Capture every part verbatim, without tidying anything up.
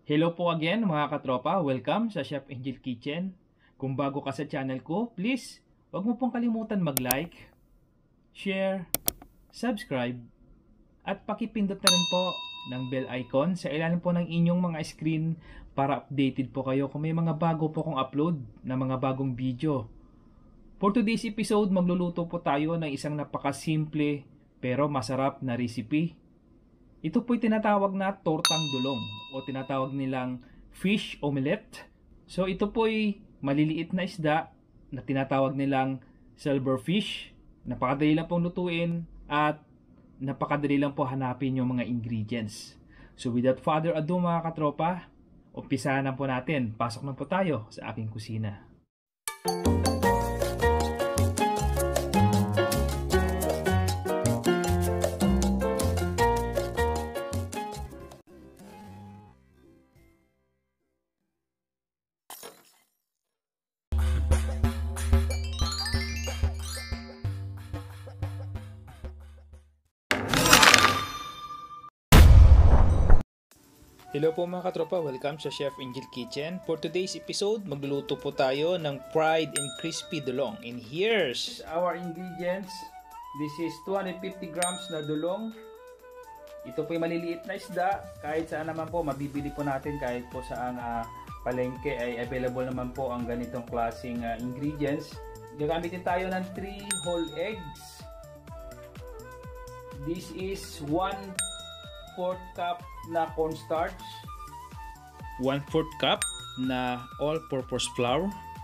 Hello po again mga katropa, welcome sa Chef Angel Kitchen. Kung bago ka sa channel ko, please huwag mo pong kalimutan mag-like, share, subscribe, at pakipindot na rin po ng bell icon sa ilalim po ng inyong mga screen para updated po kayo kung may mga bago po kong upload na mga bagong video. For today's episode, magluluto po tayo ng isang napakasimple pero masarap na recipe. Ito po'y tinatawag na tortang dulong o tinatawag nilang fish omelette. So ito po'y maliliit na isda na tinatawag nilang silverfish. Napakadali lang pong lutuin at napakadali lang po hanapin yung mga ingredients. So without further ado mga katropa, umpisahan na po natin. Pasok na po tayo sa aking kusina. Hello po mga katropa, welcome sa Chef Angel Kitchen. For today's episode, magluluto po tayo ng fried and crispy dulong. And here's our ingredients. This is two hundred fifty grams na dulong. Ito po yung maliliit na isda. Kahit saan naman po, mabibili po natin. Kahit po saan uh, palengke ay available naman po ang ganitong klaseng uh, ingredients. Gagamitin tayo ng three whole eggs. This is one fourth cup na cornstarch, one fourth cup na all-purpose flour.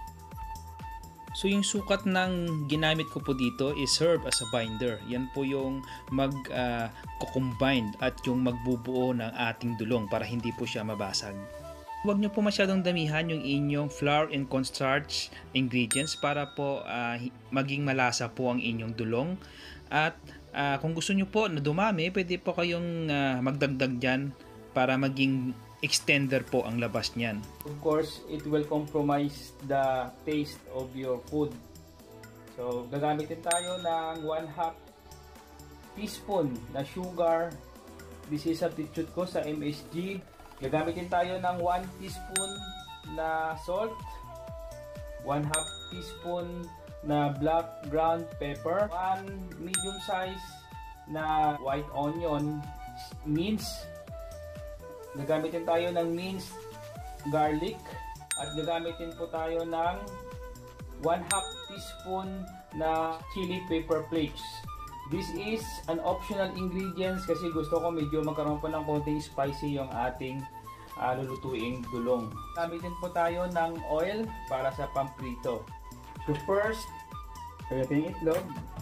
So yung sukat ng ginamit ko po dito is serve as a binder. Yan po yung mag-combine uh, at yung magbubuo ng ating dulong para hindi po siya mabasag. Huwag nyo po masyadong damihan yung inyong flour and cornstarch ingredients para po uh, maging malasa po ang inyong dulong. At Uh, kung gusto nyo po na dumami, pwede po kayong uh, magdagdag dyan para maging extender po ang labas nyan. Of course, it will compromise the taste of your food. So, gagamitin tayo ng one half teaspoon na sugar. This is substitute ko sa M S G. Gagamitin tayo ng one teaspoon na salt, one half teaspoon na black ground pepper, one medium size na white onion minced. Gagamitin tayo ng minced garlic at gagamitin po tayo ng one half teaspoon na chili pepper flakes. This is an optional ingredients kasi gusto ko medyo magkaroon po ng konting spicy yung ating uh, lulutuing dulong. Gamitin po tayo ng oil para sa pamprito. So first, pagdating yung itlog.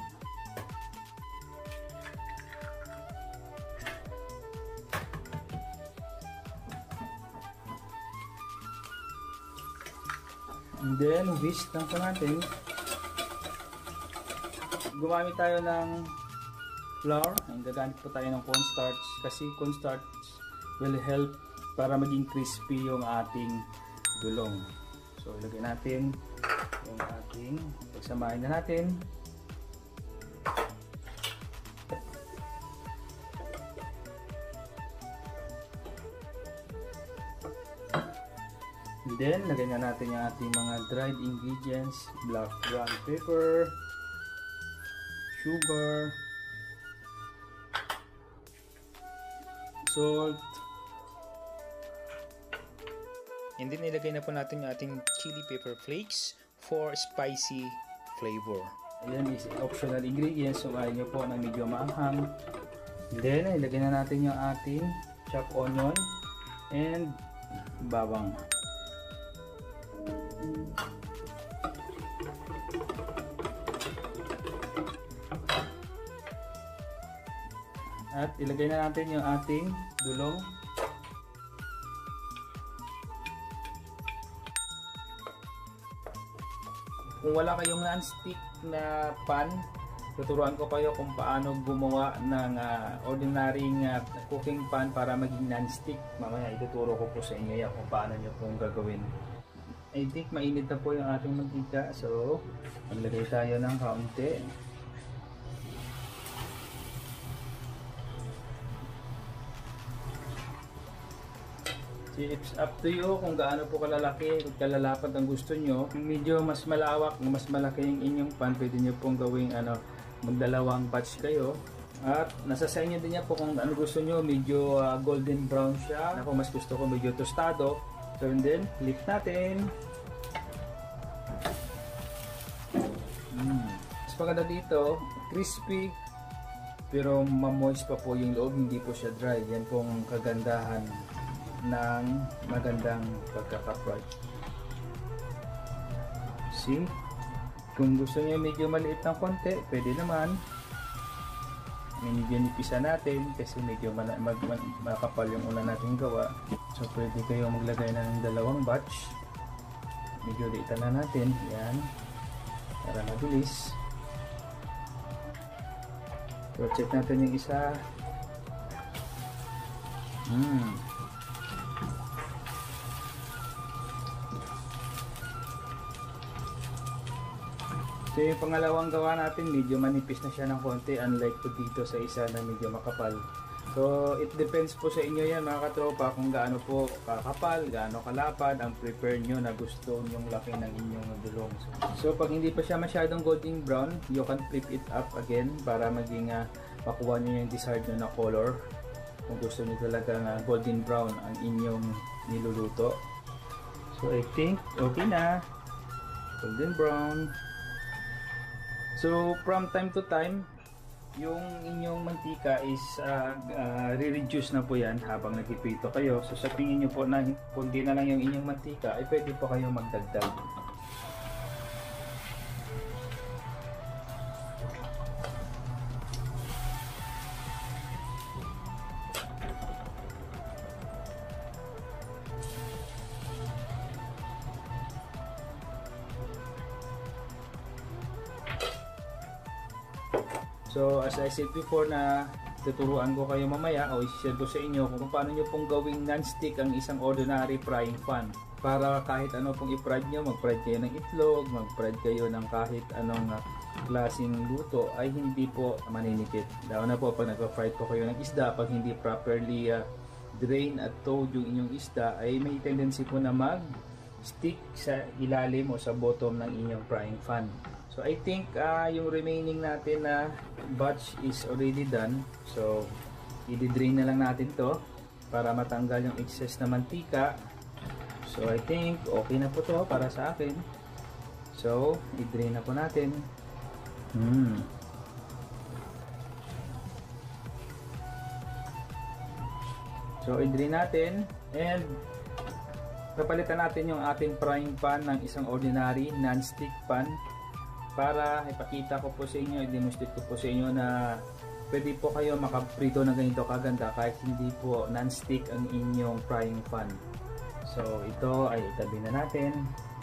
And then, whisk lang po natin. Gumamit tayo ng flour. And gagamit po tayo ng cornstarch kasi cornstarch will help para maging crispy yung ating dulong. So, ilagay natin yung ating, pagsamahin na natin. And then, lagay na natin yung ating mga dried ingredients, black ground pepper, sugar, salt, and then ilagay na po natin yung ating chili pepper flakes for spicy flavor. Ayan is optional ingredients, so ayaw nyo po na medyo maanghang. And then ilagay na natin yung ating chopped onion and bawang. At ilagay na natin yung ating dulong. Kung wala kayong non-stick na pan, tuturuan ko kayo kung paano gumawa ng uh, ordinary uh, cooking pan para maging non-stick. Mamaya ituturo ko po sa inyo yan kung paano nyo pong gagawin. I think mainit na po yung ating mantika, so maglagay tayo ng kaunti. It's up to you kung gaano po kalalaki o kalalapad ang gusto nyo. Medyo mas malawak, mas malaki yung inyong pan, pwede nyo pong gawing ano, magdalawang batch kayo. At nasa sa inyo din yan po kung ano gusto nyo, medyo uh, golden brown siya. Ako mas gusto ko medyo tostado. So and then, flip natin. Mm. Mas maganda dito, crispy, pero mamoist pa po yung loob, hindi po siya dry. Yan pong kagandahan ng magandang pagkaka-fry. See? Kung gusto niyo medyo maliit ng konti, pwede naman. Medyo nipisa natin kasi medyo man mag mag makapal yung una natin gawa. So pwede kayo maglagay ng dalawang batch. Medyo liitan na natin. Yan. Para mabilis. So check natin yung isa. Hmm. So yung pangalawang gawa natin, medyo manipis na siya ng konti, unlike po dito sa isa na medyo makapal. So it depends po sa inyo yan mga katropa kung gaano po kakapal, gaano kalapad ang prepare nyo na gusto nyong laki ng inyong dulong. So pag hindi pa siya masyadong golden brown, you can flip it up again para maging uh, makuha nyo yung desired nyo na color. Kung gusto nyo talaga uh, golden brown ang inyong niluluto. So I think okay na. Golden brown. So from time to time, yung inyong mantika is uh, uh, re-reduce na po yan habang nagpipito kayo. So sa tingin nyo po na kundi na lang yung inyong mantika, ay pwede po kayo magdagdag. So as I said before na tuturuan ko kayo mamaya o i-share ko sa inyo kung paano nyo pong gawing non-stick ang isang ordinary frying pan. Para kahit ano pong i-fried nyo, mag-fried kayo ng itlog, mag-fried kayo ng kahit anong uh, klaseng luto ay hindi po maninikit. Lalo na po pag nag-fried po kayo ng isda, pag hindi properly uh, drain at towed yung inyong isda ay may tendency po na mag-stick sa ilalim o sa bottom ng inyong frying pan. So I think uh, yung remaining natin na batch is already done. So i-drain na lang natin to para matanggal yung excess na mantika. So I think okay na po to para sa akin. So i-drain na po natin. Hmm. So i-drain natin and papalitan natin yung ating frying pan ng isang ordinary non-stick pan. Para ipakita ko po sa inyo, i-demonstrate ko po sa inyo na pwede po kayo makaprito na ganito kaganda kahit hindi po non-stick ang inyong frying pan. So ito ay itabi na natin.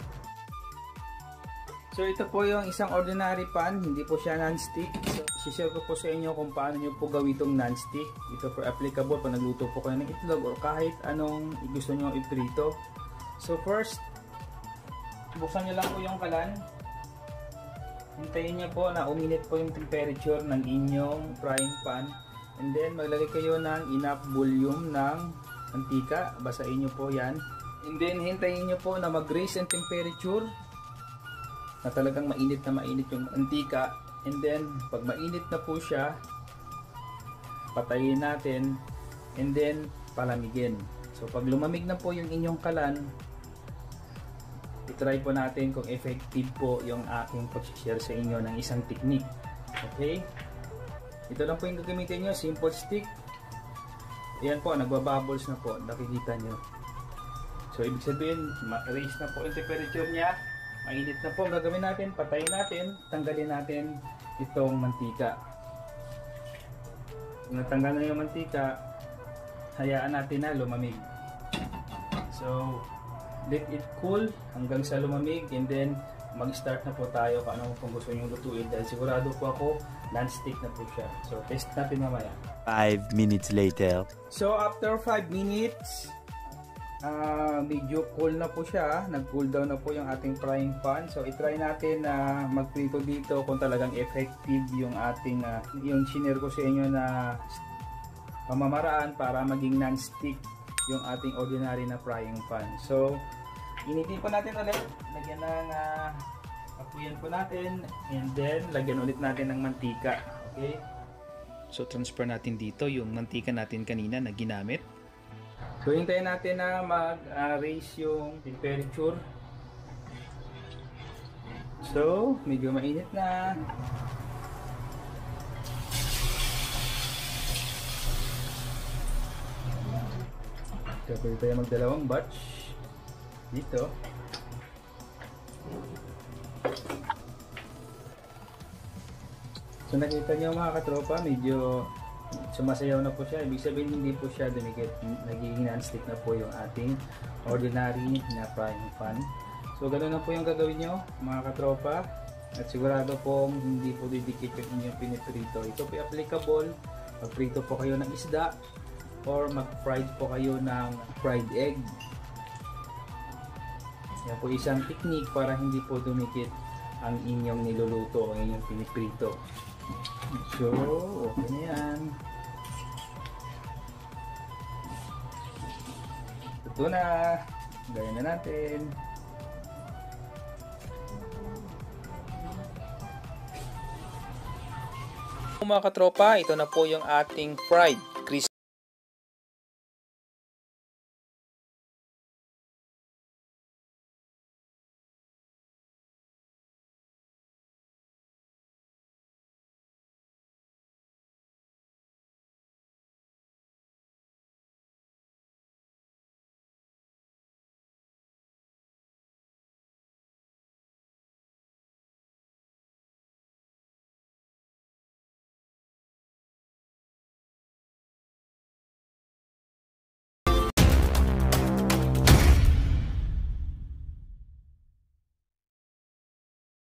So ito po yung isang ordinary pan, hindi po siya non-stick. So share ko po sa inyo kung paano nyo po gawin itong non-stick. Ito po applicable pag nagluto po kayo ng itlog o kahit anong gusto nyo iprito. So first, buksan nyo lang po yung kalan. Hintayin nyo po na uminit po yung temperature ng inyong frying pan. And then maglagay kayo ng enough volume ng mantika. Basahin nyo po yan. And then hintayin nyo po na mag-raise ang temperature. Na talagang mainit na mainit yung mantika. And then pag mainit na po siya, patayin natin. And then palamigin. So pag lumamig na po yung inyong kalan, i-try po natin kung effective po yung aking pag-share sa inyo ng isang technique. Okay? Ito lang po yung gagamitin nyo, simple stick. Ayan po, nagbabubbles na po, nakikita nyo. So ibig sabihin, raise na po yung temperature niya, mainit na po ang gagawin natin, patayin natin, tanggalin natin itong mantika. Kung natanggal na yung mantika, hayaan natin na lumamig. So let it cool hanggang sa lumamig and then mag-start na po tayo kung ano kung gusto nyo lutuin dahil sigurado po ako non-stick na po siya. So test natin mamaya. five minutes later. So after five minutes, uh, medyo cool na po siya. Nag-cool down na po yung ating frying pan. So i-try natin na uh, magprito dito kung talagang effective yung ating uh, yung shinare ko sa inyo na pamamaraan para maging non-stick yung ating ordinary na frying pan. So, initin po natin ulit. Lagyan ng uh, apuyan po natin. And then, lagyan ulit natin ng mantika. Okay? So, transfer natin dito yung mantika natin kanina na ginamit. So, hintayin natin na mag-raise uh, yung temperature. So, medyo mainit na. So, pwede tayo magdalawang batch dito. So, nakita nyo mga katropa, medyo sumasayaw na po siya. Ibig sabihin, hindi po siya dumikit. Nagiging non-stick na po yung ating ordinary na frying pan. So, ganoon na po yung gagawin nyo mga katropa. At sigurado pong hindi po didikit yung inyong piniprito. Ito po applicable pag prito po kayo ng isda or mag-fried po kayo ng fried egg. Yan po isang technique para hindi po dumikit ang inyong niluluto o inyong piniprito. So, okay na yan. Ito na. Gaya na natin. Mga katropa, ito na po yung ating fried